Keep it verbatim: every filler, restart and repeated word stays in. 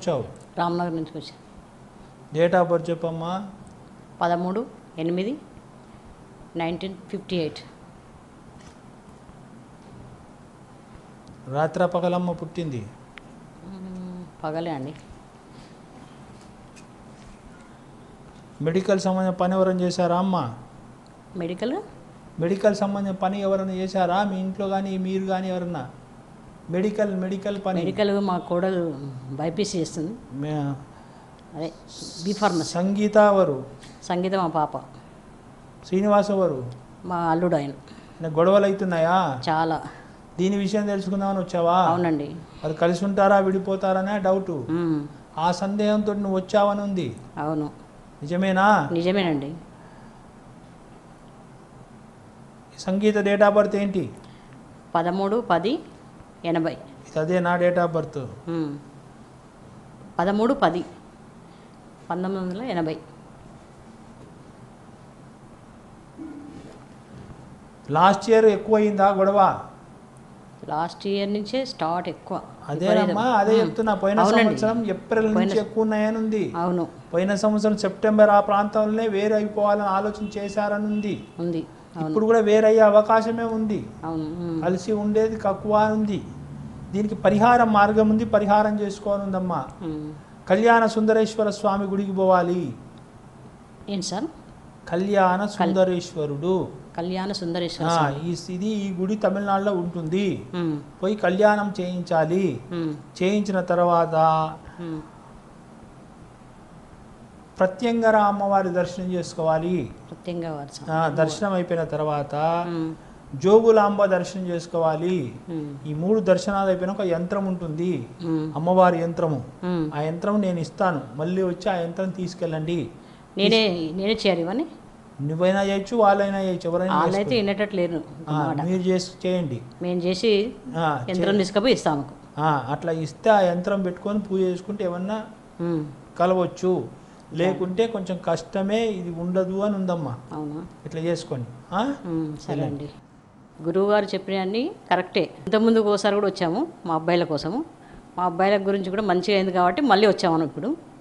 వచ్చావు? రామ్నగర్ నుంచి వచ్చా. డేట్ ఆఫ్ బర్త్ చెప్పమ్మా. పదమూడు ఎనిమిది నైన్టీన్ ఫిఫ్టీ ఎయిట్. రాత్ర పగలమ్మ పుట్టింది? పగలే అండి. మెడికల్ సంబంధించిన పని ఎవరైనా చేశారా అమ్మ? మెడికల్ మెడికల్ సంబంధించిన పని ఎవరైనా చేశారా మీ ఇంట్లో కానీ మీరు కానీ ఎవరన్నా? మెడికల్ మెడికల్ పని మెడికల్ మా కోడలు బైపీసీ చేస్తుంది. మే- అదే బీ ఫార్మసీ. సంగీత ఎవరు? సంగీత మా పాప. శ్రీనివాస్ ఎవరు? మా అల్లుడు ఆయన. అంటే గొడవలు అవుతున్నాయా? చాలా. దీని విషయం తెలుసుకుందామని వచ్చావా? అవునండి. అది కలిసి ఉంటారా విడిపోతారనే డౌటు. మ్మ్. ఆ సందేహంతో నువ్వు వచ్చావని ఉంది. అవును. నిజమేనా? నిజమేనండి. సంగీత డేట్ ఆఫ్ బర్త్ ఏంటి? పదమూడు పది ఎనభై. ఇది అదే నా డేట్ ఆఫ్ బర్త్. మ్మ్. పదమూడు పది పంతొమ్మిది వందల ఎనభై. లాస్ట్ ఇయర్ ఎక్కువ అయిందా గొడవ? లాస్ట్ ఇయర్ నుంచే స్టార్ట్ ఎక్కువ. అదేనమ్మా, అదే చెప్తున్నా. పోయిన అవునండి. సంవత్సరం ఏప్రిల్ నుంచి ఎక్కువ ఉన్నాయని ఉంది. అవును. పోయిన సంవత్సరం సెప్టెంబర్ ఆ ప్రాంతంలోనే వేరే అయిపోవాలని ఆలోచన చేశారని ఉంది. ఉంది. అవును. ఇప్పుడు కూడా వేరయ్యే అవకాశమే ఉంది. అవును. మ్మ్. కలిసి ఉండేది తక్కువ ఉంది. దీనికి పరిహారం మార్గం ఉంది, పరిహారం చేసుకోవాలందమ్మా. మ్మ్. కళ్యాణ సుందరేశ్వర స్వామి గుడికి పోవాలి. ఏంటి సార్? కళ్యాణ సుందరేశ్వరుడు. కళ్యాణ సుందరేశ్వర ఆ, స్వామి. ఈ ఇది ఈ గుడి తమిళనాడులో ఉంటుంది. మ్మ్. పోయి కళ్యాణం చేయించాలి. మ్మ్. చేయించిన తర్వాత మ్మ్. ప్రత్యంగర అమ్మవారి దర్శనం చేసుకోవాలి. ప్రత్యేకంగా వారు సార్. ఆ, దర్శనం అయిపోయిన తర్వాత మ్మ్. జోగులాంబ దర్శనం చేసుకోవాలి. మ్మ్. ఈ మూడు దర్శనాలు అయిపోయినా ఒక యంత్రం ఉంటుంది, మ్మ్. అమ్మవారి యంత్రము. మ్మ్. ఆ యంత్రం నేను ఇస్తాను, మళ్ళీ వచ్చి ఆ యంత్రం తీసుకెళ్ళండి. నేనే నేనే చేయాలి ఇవన్నీ. నువ్వైనా చేయొచ్చు, వాళ్ళైనా చేయొచ్చు, ఎవరైనా వాళ్ళైతే చేసుకోవచ్చు. వినేటట్టు లేరు ఆ, మాట. మీరు చేసి చేయండి. మేము చేసి ఆ, యంత్రం తీసుకుపోయి ఇస్తాము. ఆ, అట్లా ఇస్తే ఆ యంత్రం పెట్టుకొని పూజ చేసుకుంటే ఏమన్నా మ్మ్. కలవచ్చు. లేకుంటే కొంచెం కష్టమే, ఇది ఉండదు అని ఉందమ్మా. అవునా? ఇట్లా చేసుకోండి. ఆ? మ్మ్. సరే అండి. గురువు గారు చెప్పినవన్నీ కరెక్టే. ఇంతకుముందు ఒకసారి కూడా వచ్చాము మా అబ్బాయిల కోసము. మా అబ్బాయిల గురించి కూడా మంచిగా అయింది కాబట్టి మళ్ళీ వచ్చాము ఇప్పుడు.